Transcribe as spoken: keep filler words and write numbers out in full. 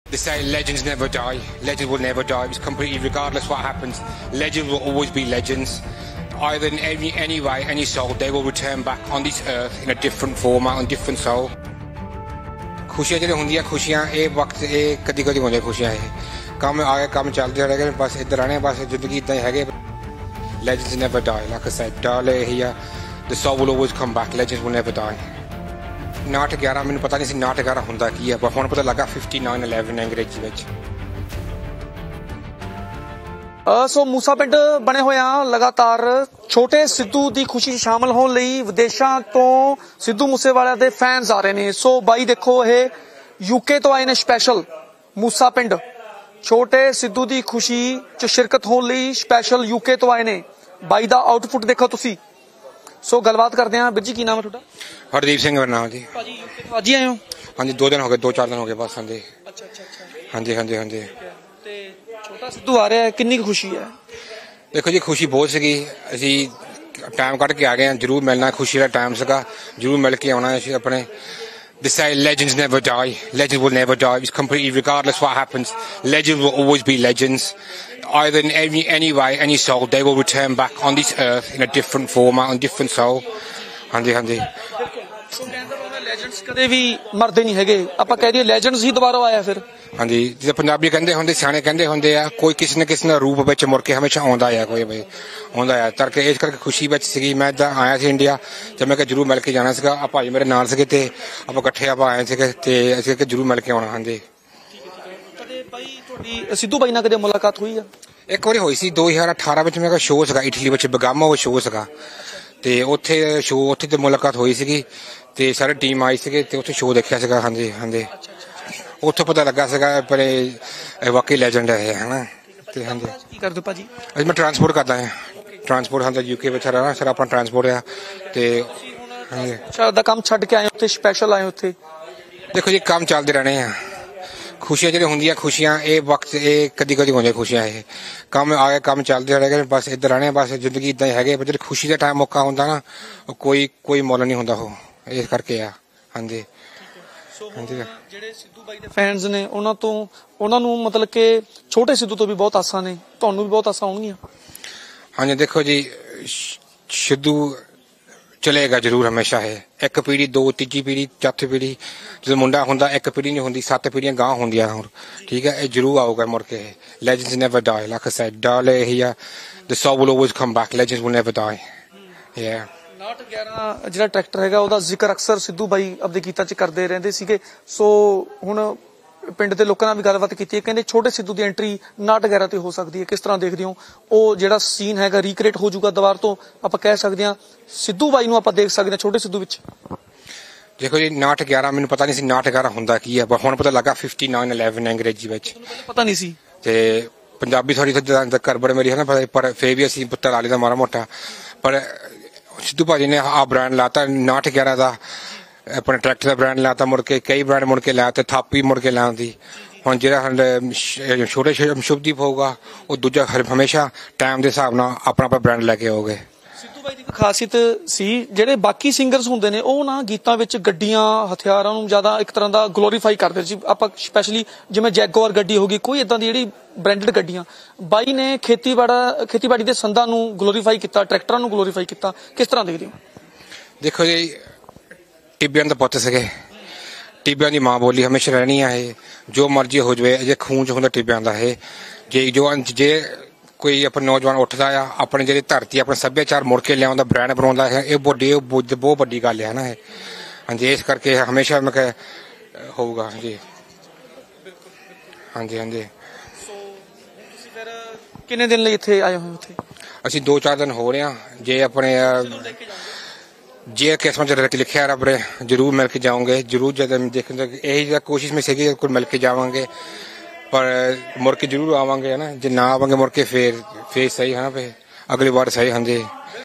They say legends never die. Legends will never die. It's completely regardless what happens. Legends will always be legends. Either in any, any way, any soul, they will return back on this earth in a different format, on different soul. खुशियाँ जो होंगी खुशियाँ ये वक्त ये कदी कदी होंगी खुशियाँ ये काम आगे काम चलते रहेंगे बस इधर आने बस जिंदगी इतना ही है legends never die like I said डाले here the soul will always come back legends will never die नाट ग्यारह मैंने पता नहीं सी नाट ग्यारह होंदा की है पर हुन पता लगा fifty-nine eleven अंग्रेजी विच ਸੋ ਮੂਸਾ ਪਿੰਡ ਬਣੇ ਹੋਏ ਆ ਲਗਾਤਾਰ ਛੋਟੇ ਸਿੱਧੂ ਦੀ ਖੁਸ਼ੀ ਸ਼ਾਮਲ ਹੋਣ ਲਈ ਵਿਦੇਸ਼ਾਂ ਤੋਂ ਸਿੱਧੂ ਮੂਸੇਵਾਲੇ ਦੇ ਫੈਨਸ ਆ ਰਹੇ ਨੇ। ਸੋ ਬਾਈ ਦੇਖੋ ਇਹ ਯੂਕੇ ਤੋਂ ਆਏ ਨੇ ਸਪੈਸ਼ਲ ਮੂਸਾ ਪਿੰਡ ਛੋਟੇ ਸਿੱਧੂ ਦੀ ਖੁਸ਼ੀ ਚ ਸ਼ਿਰਕਤ ਹੋਣ ਲਈ ਸਪੈਸ਼ਲ ਯੂਕੇ ਤੋਂ ਆਏ ਨੇ। ਬਾਈ ਦਾ ਆਊਟਪੁੱਟ ਦੇਖੋ ਤੁਸੀਂ। ਸੋ ਗੱਲਬਾਤ ਕਰਦੇ ਆ। ਵੀਰ ਜੀ ਕੀ ਨਾਮ ਹੈ ਤੁਹਾਡਾ? ਹਰਦੀਪ ਸਿੰਘ ਮੇਰਾ ਨਾਮ ਜੀ। ਭਾਜੀ ਯੂਕੇ ਤੋਂ ਅੱਜ ਹੀ ਆਏ ਹੋ? ਹਾਂਜੀ ਦੋ ਦਿਨ ਹੋ ਗਏ ਦੋ ਚਾਰ ਦਿਨ ਹੋ ਗਏ ਬਸ। ਹਾਂਜੀ ਅੱਛਾ ਅੱਛਾ ਅੱਛਾ ਹਾਂਜੀ ਹਾਂਜੀ ਹਾਂਜੀ ਤੇ ਛੋਟਾ ਸਿੱਧੂ ਆ ਰਿਹਾ ਕਿੰਨੀ ਖੁਸ਼ੀ ਹੈ? ਦੇਖੋ ਜੀ ਖੁਸ਼ੀ ਬਹੁਤ ਸੀਗੀ ਅਸੀਂ ਟਾਈਮ ਕੱਢ ਕੇ ਆ ਗਏ ਹਾਂ ਜਰੂਰ ਮਿਲਣਾ ਖੁਸ਼ੀ ਦਾ ਟਾਈਮ ਸੀਗਾ ਜਰੂਰ ਮਿਲ ਕੇ ਆਉਣਾ ਅਸੀਂ ਆਪਣੇ They say legends never die. Legends will never die. It's completely regardless what happens. Legends will always be legends. Either in any, any way, any soul, they will return back on this earth in a different format, on different soul. ਹਾਂਜੀ ਹਾਂਜੀ legends ਕਦੇ ਵੀ ਮਰਦੇ ਨਹੀਂ ਹੈਗੇ ਆਪਾਂ ਕਹਿ ਦਈਏ legends ਹੀ ਦੁਬਾਰਾ ਆਇਆ ਫਿਰ। ਹਾਂਜੀ ਜਿਵੇਂ ਪੰਜਾਬੀ ਕਹਿੰਦੇ ਹੁੰਦੇ ਸਿਆਣੇ ਕਹਿੰਦੇ ਹੁੰਦੇ ਆ ਕੋਈ ਕਿਸੇ ਨਾ ਕਿਸੇ ਦਾ ਰੂਪ ਵਿੱਚ ਮੁੜ ਕੇ ਹਮੇਸ਼ਾ ਆਉਂਦਾ ਆ ਕੋਈ ਬਈ ਆਉਂਦਾ ਆ ਕਰਕੇ ਇਸ ਕਰਕੇ ਖੁਸ਼ੀ ਵਿੱਚ ਸੀਗੀ ਮੈਂ ਤਾਂ ਆਇਆ ਸੀ ਇੰਡੀਆ ਤੇ ਮੈਂ ਕਿਹਾ ਜਰੂਰ ਮਿਲ ਕੇ ਜਾਣਾ ਸੀਗਾ ਆ ਭਾਈ ਮੇਰੇ ਨਾਲ ਸੀਗੇ ਤੇ ਆਪਾਂ ਇਕੱਠੇ ਆਪਾਂ ਆਏ ਸੀਗੇ ਤੇ ਅਸੀਂ ਕਿ ਜਰੂਰ ਮਿਲ ਕੇ ਆਉਣਾ। ਹਾਂਜੀ ਕਦੇ ਬਾਈ ਤੁਹਾਡੀ ਸਿੱਧੂ ਬਾਈ ਨਾਲ ਕਦੇ ਮੁਲਾਕਾਤ ਹੋਈ ਆ? ਇੱਕ ਵਾਰੀ ਹੋਈ ਸੀ ਦੋ ਹਜ਼ਾਰ ਅਠਾਰਾਂ ਵਿੱਚ ਮੇਰਾ ਸ਼ੋਅ ਸੀਗਾ ਇਟਲੀ ਵਿੱਚ ਬਗਾਮੋ ਸ਼ੋਅ ਸੀਗਾ ਤੇ ਉੱਥੇ ਸ਼ੋਅ ਉੱਥੇ ਤੇ ਮੁਲਾਕਾਤ ਹੋਈ ਸੀਗੀ ਤੇ ਸਾਰੀ ਟੀਮ ਆਈ ਸੀਗੇ ਤੇ ਉੱਥੇ ਸ਼ੋਅ ਦੇਖਿਆ ਸੀਗਾ। ਹਾਂਜੀ ਹਾਂਜੀ ਉੱਥੋਂ ਪਤਾ ਲੱਗਾ ਸੀਗਾ ਪਰ ਵਾਕਈ ਲੈਜੈਂਡ ਹੈ ਹਨਾ। ਤੇ ਹਾਂਜੀ ਕੀ ਕਰਦੇ ਭਾਜੀ? ਅੱਜ ਮੈਂ ਟਰਾਂਸਪੋਰਟ ਕਰਦਾ ਹਾਂ ਟਰਾਂਸਪੋਰਟ ਹਾਂ ਯੂਕੇ ਵਿੱਚ ਰਹਿਣਾ ਸਰ ਆਪਣਾ ਟਰਾਂਸਪੋਰਟ ਆ ਤੇ ਹਾਂਜੀ ਸ਼ਾਇਦ ਦਾ ਕੰਮ ਛੱਡ ਕੇ ਆਏ ਉੱਥੇ ਸਪੈਸ਼ਲ ਆਏ ਉੱਥੇ? ਦੇਖੋ ਜੀ ਕੰਮ ਚੱਲਦੇ ਰਹਿਣੇ ਆ ਖੁਸ਼ੀਆਂ ਜਿਹੜੀ ਹੁੰਦੀਆਂ ਖੁਸ਼ੀਆਂ ਇਹ ਵਕਤ ਇਹ ਕਦੀ ਕਦੀ ਹੁੰਦੀਆਂ ਖੁਸ਼ੀਆਂ ਇਹ ਕੰਮ ਆਗੇ ਕੰਮ ਚੱਲਦੇ ਰਹੇਗਾ ਬਸ ਇੱਧਰ ਆਣੇ ਬਸ ਜ਼ਿੰਦਗੀ ਇਦਾਂ ਹੀ ਹੈਗੇ ਜਿਹੜੀ ਖੁਸ਼ੀ ਦਾ ਟਾਈਮ ਮੌਕਾ ਹੁੰਦਾ ਨਾ ਉਹ ਕੋਈ ਕੋਈ ਮੁੱਲ ਨਹੀਂ ਹੁੰਦਾ ਉਹ ਇਸ ਕਰਕੇ ਆ। ਹਾਂਜੀ ਹਾਂਜੀ ਜਿਹੜੇ ਸਿੱਧੂ ਬਾਈ ਦੇ ਫੈਨਸ ਨੇ ਉਹਨਾਂ ਤੋਂ ਉਹਨਾਂ ਨੂੰ ਮਤਲਬ ਕਿ ਛੋਟੇ ਸਿੱਧੂ ਤੋਂ ਵੀ ਬਹੁਤ ਆਸਾਂ ਨੇ ਤੁਹਾਨੂੰ ਵੀ ਬਹੁਤ ਆਸਾਂ ਹੋਣਗੀਆਂ? ਹਾਂਜੀ ਦੇਖੋ ਜੀ ਸਿੱਧੂ ਚਲੇਗਾ ਜ਼ਰੂਰ ਹਮੇਸ਼ਾ ਹੈ ਇੱਕ ਪੀੜੀ ਦੋ ਤੀਜੀ ਪੀੜੀ ਚੌਥੀ ਪੀੜੀ ਜਦੋਂ ਮੁੰਡਾ ਹੁੰਦਾ ਇੱਕ ਪੀੜੀ ਨਹੀਂ ਹੁੰਦੀ ਸੱਤ ਪੀੜੀਆਂ ਗਾਂ ਹੁੰਦੀਆਂ ਹੁਣ ਠੀਕ ਹੈ ਇਹ ਜ਼ਰੂਰ ਆਊਗਾ ਮੁੜ ਕੇ legends never die like I said Dale here the soul will always come back legends will never die yeah ਨਾਟ ਗਿਆਰਾਂ ਜਿਹੜਾ ਟਰੈਕਟਰ ਹੈਗਾ ਉਹਦਾ ਜ਼ਿਕਰ ਅਕਸਰ ਸਿੱਧੂ ਬਾਈ ਆਪਦੇ ਗੀਤਾਂ 'ਚ ਕਰਦੇ ਰਹਿੰਦੇ ਸੀਗੇ। ਸੋ ਹੁਣ ਪਿੰਡ ਦੇ ਲੋਕਾਂ ਨਾਲ ਵੀ ਗੱਲਬਾਤ ਕੀਤੀ ਹੈ ਕਹਿੰਦੇ ਛੋਟੇ ਸਿੱਧੂ ਦੀ ਐਂਟਰੀ ਨਾਟ ਗਿਆਰਾਂ ਤੇ ਹੋ ਸਕਦੀ ਹੈ ਕਿਸ ਤਰ੍ਹਾਂ ਦੇਖਦੇ ਹੋ ਉਹ ਜਿਹੜਾ ਸੀਨ ਹੈਗਾ ਰੀਕ੍ਰੀਏਟ ਹੋ ਜਾਊਗਾ ਦੁਬਾਰਾ ਤੋਂ ਆਪਾਂ ਕਹਿ ਸਕਦੇ ਹਾਂ ਸਿੱਧੂ ਬਾਈ ਨੂੰ ਆਪਾਂ ਦੇਖ ਸਕਦੇ ਹਾਂ ਛੋਟੇ ਸਿੱਧੂ ਵਿੱਚ? ਦੇਖੋ ਜੀ ਨਾਟ ਗਿਆਰਾਂ ਮੈਨੂੰ ਪਤਾ ਨਹੀਂ ਸੀ ਨਾਟ ਗਿਆਰਾਂ ਹੁੰਦਾ ਕੀ ਹੈ ਪਰ ਹੁਣ ਪਤਾ ਲੱਗਾ fifty-nine eleven ਅੰਗਰੇਜ਼ੀ ਵਿੱਚ ਪਤਾ ਨਹੀਂ ਸੀ ਤੇ ਪੰਜਾਬੀ ਥੋੜੀ ਗੜਬੜ ਮੇਰੀ ਹੈ ਨਾ ਪਰ ਫੇਰ ਵੀ ਅਸੀਂ ਪੁੱਤਰ ਵਾਲੇ ਦਾ ਮਾੜਾ ਮੋਟਾ ਪਰ ਸਿੱਧੂ ਭਾਜੀ ਨੇ ਆ ਬ੍ਰਾਂਡ ਲਾਤਾ ਨਾਟ ਗਿਆਰਾਂ ਦਾ ਆਪਣੇ ਟਰੈਕਟਰ ਦਾ ਬ੍ਰਾਂਡ ਲਾਤਾ ਮੁੜ ਕੇ ਕਈ ਬ੍ਰਾਂਡ ਮੁੜ ਕੇ ਲਾਤੇ ਥਾਪੀ ਮੁੜ ਕੇ ਲਾਉਂਦੀ ਹੁਣ ਜਿਹੜਾ ਛੋਟੇ ਸ਼ੁਭਦੀਪ ਹੋਊਗਾ ਉਹ ਦੂਜਾ ਹਮੇਸ਼ਾ ਟਾਈਮ ਦੇ ਹਿਸਾਬ ਨਾਲ ਆਪਣਾ ਆਪਣਾ ਬ੍ਰਾਂਡ ਲੈ ਕੇ ਆਓਗੇ। ਸਿੱਧੂ ਬਾਈ ਦੀ ਖਾਸੀਅਤ ਸੀ ਜਿਹੜੇ ਬਾਕੀ ਸਿੰਗਰਸ ਹੁੰਦੇ ਨੇ ਉਹ ਨਾ ਗੀਤਾਂ ਵਿੱਚ ਗੱਡੀਆਂ ਹਥਿਆਰਾਂ ਨੂੰ ਜ਼ਿਆਦਾ ਇੱਕ ਤਰ੍ਹਾਂ ਦਾ ਗਲੋਰੀਫਾਈ ਕਰਦੇ ਸੀ ਆਪਾਂ ਸਪੈਸ਼ਲੀ ਜਿਵੇਂ ਜੈਗੁਆਰ ਗੱਡੀ ਹੋ ਗਈ ਕੋਈ ਏਦਾਂ ਦੀ ਜਿਹੜੀ ਬ੍ਰਾਂਡਡ ਗੱਡੀਆਂ ਬਾਈ ਨੇ ਖੇਤੀਬਾੜਾ ਖੇਤੀਬਾੜੀ ਦੇ ਸੰਦਾਂ ਨੂੰ ਗਲੋਰੀਫਾਈ ਕੀਤਾ ਟਰੈਕਟਰਾਂ ਨੂੰ ਗਲੋਰੀਫਾਈ ਕੀਤਾ ਕਿਸ ਤਰ੍ਹਾਂ ਦੇਖਦੇ ਹੋ? ਦੇਖੋ ਜੀ ਟਿੱਬਿਆਂ ਦਾ ਪੁੱਤ ਸੀਗੇ ਟਿੱਬਿਆਂ ਦੀ ਮਾਂ ਬੋਲੀ ਹਮੇਸ਼ਾ ਰਹਿਣੀ ਆ ਇਹ ਜੋ ਮਰਜ਼ੀ ਹੋ ਜਾਵੇ ਅਜੇ ਖੂਨ ਚ ਹੁੰਦਾ ਟਿੱਬਿਆਂ ਦਾ ਇਹ ਜੇ ਜੋ ਜੇ ਕੋਈ ਆਪਣਾ ਨੌਜਵਾਨ ਉੱਠਦਾ ਆ ਆਪਣੇ ਜਿਹੜੀ ਧਰਤੀ ਆਪਣਾ ਸੱਭਿਆਚਾਰ ਮੁੜ ਕੇ ਲਿਆਉਂਦਾ ਬ੍ਰਾਂਡ ਬਣਾਉਂਦਾ ਹੈ ਇਹ ਵੱਡੀ ਬਹੁਤ ਵੱਡੀ ਗੱਲ ਹੈ ਨਾ ਇਹ। ਹਾਂਜੀ ਇਸ ਕਰਕੇ ਹਮੇਸ਼ਾ ਮੈਂ ਕਿਹਾ ਹੋਊਗਾ ਜੀ। ਹਾਂਜੀ ਹਾਂਜੀ ਕਿੰਨੇ ਦਿਨ ਲਈ ਇੱਥੇ ਆਏ ਹੋਏ ਉੱਥੇ? ਅਸੀਂ ਦੋ ਚਾਰ ਦਿਨ ਹੋ ਰਹੇ ਹਾਂ ਜੇ ਆਪਣੇ ਜੇ ਕਿਸਮਤ ਚ ਲਿਖਿਆ ਰੱਬ ਨੇ ਜਰੂਰ ਮਿਲ ਕੇ ਜਾਓਗੇ ਜਰੂਰ ਜਦ ਦੇਖਣ ਇਹੀ ਕੋਸ਼ਿਸ਼ में ਸੀਗੀ ਕੋਈ ਮਿਲ ਕੇ ਜਾਵਾਂਗੇ ਪਰ ਮੁੜ ਕੇ ਜਰੂਰ ਆਵਾਂਗੇ ਹੈ ਨਾ ਜੇ ਨਾ ਆਵਾਂਗੇ ਮੁੜ ਕੇ ਫੇਰ ਫੇਰ ਸਹੀ ਹੈ ਨਾ ਫੇਰ ਅਗਲੀ ਵਾਰ ਸਹੀ। ਹਾਂਜੀ